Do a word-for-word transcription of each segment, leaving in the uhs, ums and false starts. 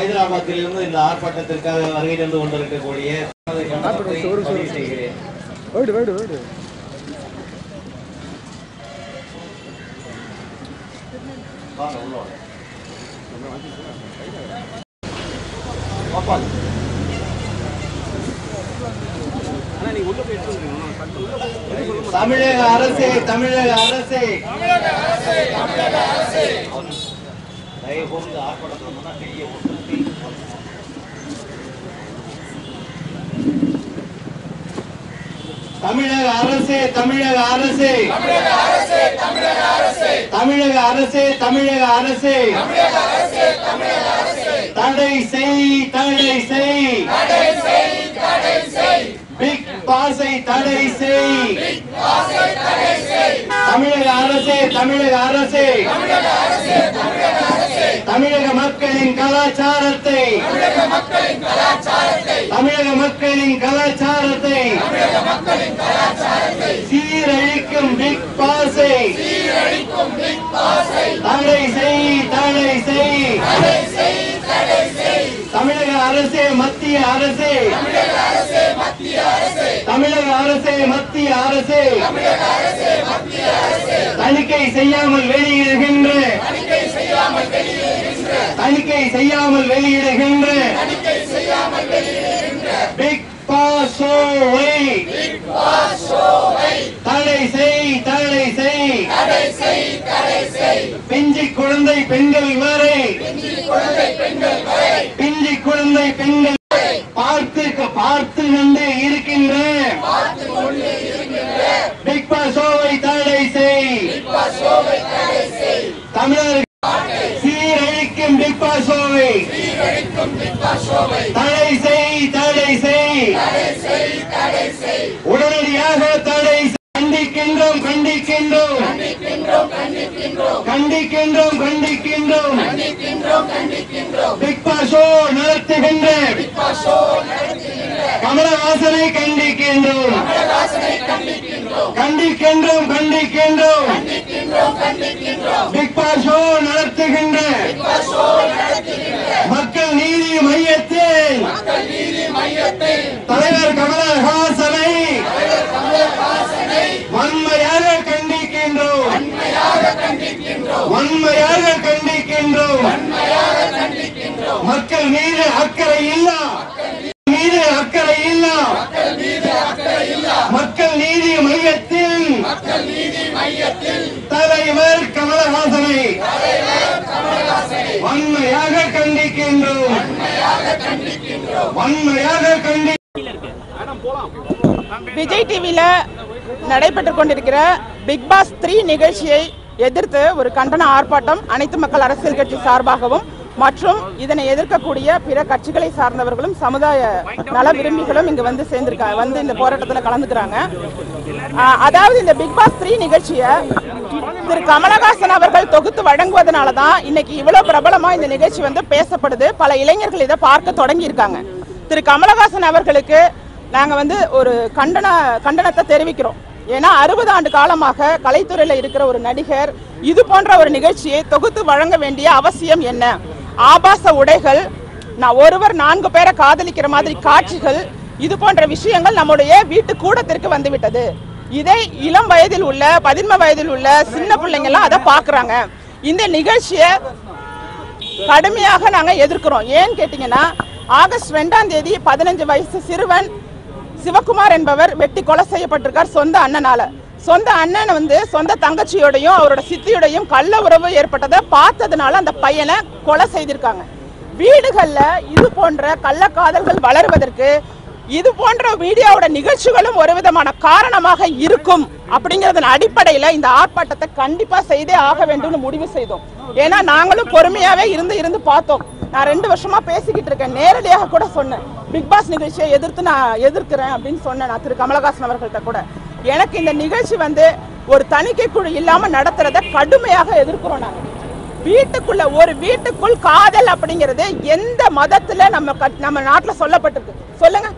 ஹைதராபாத்திலிருந்து இந்த ஆர்ப்பாட்டத்திற்காக வருகை தந்து கொண்டிருக்கக்கூடிய பதிவு செய்கிறேன். தமிழக அரசே தமிழக அரசே தயவுகூர்ந்து ஆர்ப்பாட்டத்தில் கையை ஒட்டுத்தி தமிழக அரசே தமிழக அரசே தமிழக அரசே தமிழக அரசே தடை செய் தடை செய் பிக் பாஸை தடை செய் தமிழக அரசே தமிழக அரசே தமிழக மக்களின் கலாச்சாரத்தை தமிழக மக்களின் கலாச்சாரத்தை சீரழிக்கும் பிக் பாஸை தடை செய் தடை செய் தமிழக அரசே மத்திய அரசே தமிழக அரசே மத்திய அரசே தணிக்கை செய்யாமல் வெளியிடுகின்ற தணிக்கை செய்யாமல் வெளியிடுகின்ற பிக் பாஸோவை தடை செய் தடை செய் பிஞ்சி குழந்தை பெண்கள் வரை பிஞ்சி குழந்தை பெண்கள் பார்த்து பார்த்து கொண்டு இருக்கின்ற பிக் பாஸோவை தடை செய் தமிழர் சீரழிக்கும் பிக் பாஸோவை தடை செய் தடை செய் உடனடியாக தடை கண்டிக்கின்றோம் கண்டிக்கின்றோம் கண்டிக்கின்றோம் கண்டிக்கின்றோம் பிக் பாஸோ நடத்துகின்ற கமலஹாசனை கண்டிக்கின்றோம் கண்டிக்கின்றோம் கண்டிக்கின்றோம் பிக் பாஸோ நடத்துகின்ற மக்கள் நீதி மையத்தில் தலைவர் கமலஹாசனை வன்மையாக கண்டிக்கின்றோம் வன்மையாக கண்டிக்கின்றோம் மக்கள் மீது அக்கறை இல்லா மீது அக்கறை இல்லா மக்கள் நீதி மையத்தில் தலைவர் கமலஹாசனை வன்மையாக கண்டிக்கின்றோம் வன்மையாக கண்டி விஜய் டிவில நடைபெற்றுக் கொண்டிருக்கிற பிக் பாஸ் த்ரீ நிகழ்ச்சியை எதிர்த்து ஒரு கண்டன ஆர்ப்பாட்டம் அனைத்து மக்கள் அரசியல் கட்சி சார்பாகவும் மற்றும் இதனை எதிர்க்கக்கூடிய பிற கட்சிகளை சார்ந்தவர்களும் சமுதாய நல விரும்பிகளும் இங்கு வந்து சேர்ந்திருக்காங்க வந்து இந்த போராட்டத்தில் கலந்துக்கிறாங்க. அதாவது இந்த பிக் பாஸ் த்ரீ நிகழ்ச்சியை திரு கமலஹாசன் அவர்கள் தொகுத்து வழங்குவதனால தான் இன்னைக்கு இவ்வளவு பிரபலமா இந்த நிகழ்ச்சி வந்து பேசப்படுது. பல இளைஞர்கள் இதை பார்க்க தொடங்கி இருக்காங்க. திரு கமலஹாசன் அவர்களுக்கு நாங்க வந்து ஒரு கண்டன கண்டனத்தை தெரிவிக்கிறோம். ஏன்னா அறுபது ஆண்டு காலமாக கலைத்துறையில இருக்கிற ஒரு நடிகர் இது போன்ற ஒரு நிகழ்ச்சியை தொகுத்து வழங்க வேண்டிய அவசியம் என்ன? ஆபாச உடைகள், நான் ஒருவர் நான்கு பேரை காதலிக்கிற மாதிரி காட்சிகள், இது போன்ற விஷயங்கள் நம்முடைய வீட்டு கூடத்திற்கு வந்துவிட்டது. இதை இளம் வயதில் உள்ள பதின்ம வயதில் உள்ள சின்ன பிள்ளைங்க எல்லாம் அதை பாக்குறாங்க. இந்த நிகழ்ச்சியை கடுமையாக நாங்க எதிர்க்கிறோம். ஏன்னு கேட்டீங்கன்னா ஆகஸ்ட் ரெண்டாம் தேதி பதினஞ்சு வயசு சிறுவன் சிவகுமார் என்பவர் வெட்டி கொலை செய்யப்பட்டிருக்கார் சொந்த அண்ணனால. சொந்த அண்ணன் வந்து சொந்த தங்கச்சியோடையும் அவரோட சித்தியோடையும் கள்ள உறவு ஏற்பட்டதை பார்த்ததுனால அந்த பையனை கொலை செய்திருக்காங்க. வீடுகள்ல இது போன்ற கள்ளக்காதல்கள் வளருவதற்கு இது போன்ற வீடியோவோட நிகழ்ச்சிகளும் ஒரு விதமான காரணமாக இருக்கும் அப்படிங்கறதன் அடிப்படையில இந்த ஆர்ப்பாட்டத்தை கண்டிப்பா செய்தே ஆக வேண்டும்னு முடிவு செய்தோம். ஏன்னா நாங்களும் பொறுமையாவே இருந்து இருந்து பார்த்தோம். நான் ரெண்டு வருஷமா பேசிக்கிட்டு இருக்கேன். நேரடியாக கூட சொன்னேன், பிக் பாஸ் நிகழ்ச்சியை எதிர்த்து நான் எதிர்க்கிறேன் அப்படின்னு சொன்னேன் நான் திரு கமலஹாசன் அவர்கள்ட்ட கூட. எனக்கு இந்த நிகழ்ச்சி வந்து ஒரு தணிக்கை குழு இல்லாம நடத்துறத கடுமையாக எதிர்க்கிறோம். நாங்க வீட்டுக்குள்ள ஒரு வீட்டுக்குள் காதல் அப்படிங்கிறது எந்த மதத்துல நம்ம நம்ம நாட்டுல சொல்லப்பட்டிருக்கு சொல்லுங்க?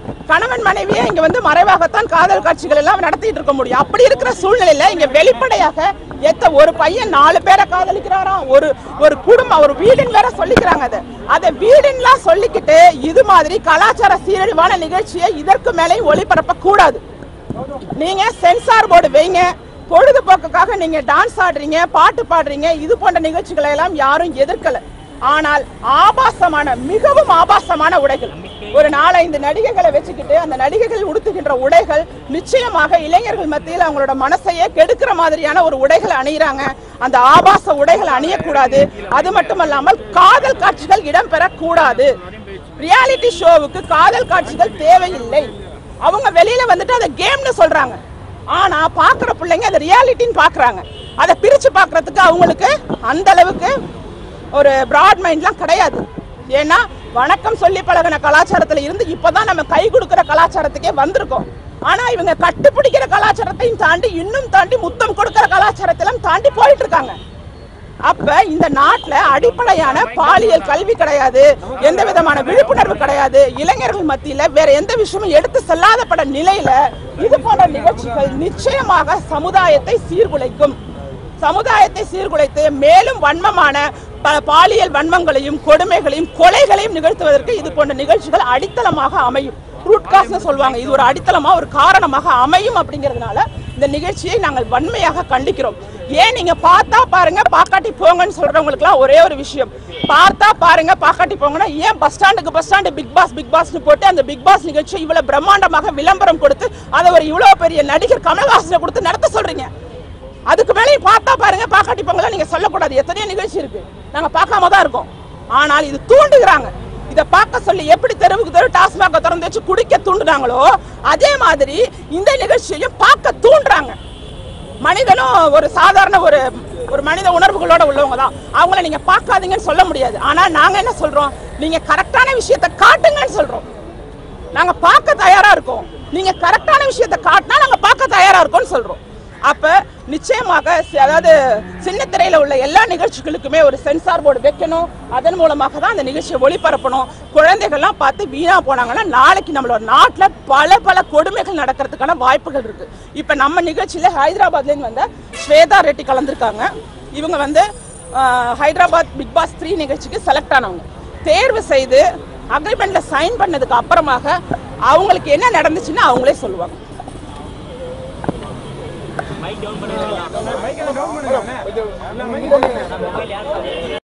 கணவன் மனைவியே இங்க வந்து மறைவாகத்தான் காதல் காட்சிகள் எல்லாம் நடத்திட்டு இருக்க முடியும். அப்படி இருக்கிற சூழ்நிலையில இங்க வெளிப்படையாக எத்த ஒரு பையன் நாலு பேரை காதலிக்கிறாராம், ஒரு ஒரு குடும்பம் ஒரு வீடுன்னு வேற சொல்லிக்கிறாங்க. அதை அதை வீடுன்னுலாம் சொல்லிக்கிட்டு இது மாதிரி கலாச்சார சீரழிவான நிகழ்ச்சியை இதற்கு மேலே ஒளிபரப்ப கூடாது. நீங்க சென்சார் போர்டு வைங்க, பொழுதுபோக்குக்காக நீங்க டான்ஸ் ஆடுறீங்க, பாட்டு பாடுறீங்க, இது போன்ற நிகழ்ச்சிகளை எல்லாம் யாரும் எதிர்க்கல. ஆனால் ஆபாசமான மிகவும் ஆபாசமான உடைகள், ஒரு நாலஞ்சு நடிகைகளை வச்சுக்கிட்டு அந்த நடிகைகள் உடுத்துகின்ற உடைகள் நிச்சயமாக இளைஞர்கள் மத்தியில் அவங்களோட மனசையே கெடுக்கிற மாதிரியான ஒரு உடைகளை அணியிறாங்க. அந்த ஆபாச உடைகள் அணியக்கூடாது. அது மட்டுமல்லாமல் காதல் காட்சிகள் இடம்பெறக்கூடாது. ரியாலிட்டி ஷோவுக்கு காதல் காட்சிகள் தேவையில்லை. அவங்க வெளியில வந்துட்டு அதை கேம்னு சொல்றாங்க, ஆனா பாக்குற பிள்ளைங்க அதை ரியாலிட்டின்னு பாக்குறாங்க. அதை பிரிச்சு பாக்குறதுக்கு அவங்களுக்கு அந்த அளவுக்கு ஒரு பிராட் மைண்ட்லாம் கிடையாது. ஏன்னா வணக்கம் சொல்லி பழகின கலாச்சாரத்துல இருந்து இப்பதான் நம்ம கை கொடுக்கிற கலாச்சாரத்துக்கே வந்திருக்கோம். ஆனா இவங்க கட்டுப்பிடிக்கிற கலாச்சாரத்தையும் தாண்டி இன்னும் தாண்டி முத்தம் கொடுக்கிற கலாச்சாரத்திலும் தாண்டி போயிட்டு இருக்காங்க. அப்ப இந்த நாட்டுல அடிப்படையான பாலியல் கல்வி கிடையாது, எந்த விதமான விழிப்புணர்வு கிடையாது. இளைஞர்கள் மத்தியில வேற எந்த விஷயமும் எடுத்து செல்லாதப்பட நிலையில இது போன்ற நிகழ்ச்சிகள் நிச்சயமாக சமுதாயத்தை சீர்குலைக்கும். சமுதாயத்தை சீர்குலைத்து மேலும் வன்மமான பாலியல் வன்மங்களையும் கொடுமைகளையும் கொலைகளையும் நிகழ்த்துவதற்கு இது போன்ற நிகழ்ச்சிகள் அடித்தளமாக அமையும். ரூட் காஸ்ட்னு சொல்லுவாங்க, இது ஒரு அடித்தளமா ஒரு காரணமாக அமையும். அப்படிங்கிறதுனால இந்த நிகழ்ச்சியை நாங்கள் வன்மையாக கண்டிக்கிறோம். ஏன் நீங்க பார்த்தா பாருங்க பாக்காட்டி போங்கன்னு சொல்றவங்களுக்குலாம் ஒரே ஒரு விஷயம், பார்த்தா பாருங்க பாக்காட்டி போங்கன்னா ஏன் பஸ் ஸ்டாண்டுக்கு bus stand big boss big பாஸ்னு போட்டு அந்த பிக் பாஸ் நிகழ்ச்சியை இவ்வளவு பிரம்மாண்டமாக விளம்பரம் கொடுத்து அதை ஒரு இவ்வளவு பெரிய நடிகர் கமல்ஹாசனை கொடுத்து நடத்த சொல்றீங்க? அதுக்கு மேலேயும் பார்த்தா பாருங்க பாக்காட்டி போங்கலாம் நீங்க சொல்லக்கூடாது. எத்தனையோ நிகழ்ச்சி இருக்கு, நாங்க பார்க்காம தான் இருக்கோம். ஆனால் இது தூண்டுகிறாங்க. இதை பார்க்க சொல்லி எப்படி தெருவுக்கு தெரு டாஸ்மாக திறந்து வச்சு குடிக்க தூண்டுனாங்களோ அதே மாதிரி இந்த நிகழ்ச்சியையும் பார்க்க தூண்டுறாங்க. மனிதனும் ஒரு சாதாரண ஒரு ஒரு மனித உணர்வுகளோட உள்ளவங்க தான், அவங்கள நீங்க பார்க்காதீங்கன்னு சொல்ல முடியாது. ஆனா நாங்க என்ன சொல்றோம், நீங்க கரெக்டான விஷயத்தை காட்டுங்கன்னு சொல்றோம். நாங்க பார்க்க தயாரா இருக்கோம், நீங்க கரெக்டான விஷயத்தை காட்டினா நாங்க பார்க்க தயாரா இருக்கோம்னு சொல்றோம். அப்ப நிச்சயமாக அதாவது சின்ன திரையில உள்ள எல்லா நிகழ்ச்சிகளுக்குமே ஒரு சென்சார் போர்டு வைக்கணும். அதன் மூலமாக தான் அந்த நிகழ்ச்சியை ஒளிபரப்பணும். குழந்தைகள்லாம் பார்த்து வீணா போனாங்கன்னா நாளைக்கு நம்மளோட நாட்டில் பல பல கொடுமைகள் நடக்கிறதுக்கான வாய்ப்புகள் இருக்கு. இப்ப நம்ம நிகழ்ச்சியில ஹைதராபாத்ல இருந்து வந்த ஸ்வேதா ரெட்டி கலந்துருக்காங்க. இவங்க வந்து ஹைதராபாத் பிக் பாஸ் த்ரீ நிகழ்ச்சிக்கு செலக்ட் ஆனவங்க. தேர்வு செய்து அக்ரிமெண்ட்ல சைன் பண்ணதுக்கு அப்புறமாக அவங்களுக்கு என்ன நடந்துச்சுன்னு அவங்களே சொல்லுவாங்க. மைக் டவுன் பண்ணுங்க.